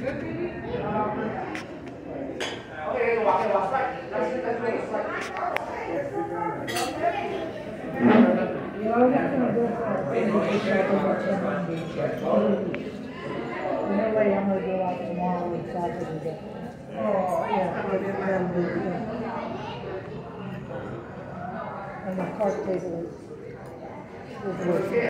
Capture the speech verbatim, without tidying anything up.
No way I'm going to go out tomorrow and Saturday. Oh, yeah. And the cart table is.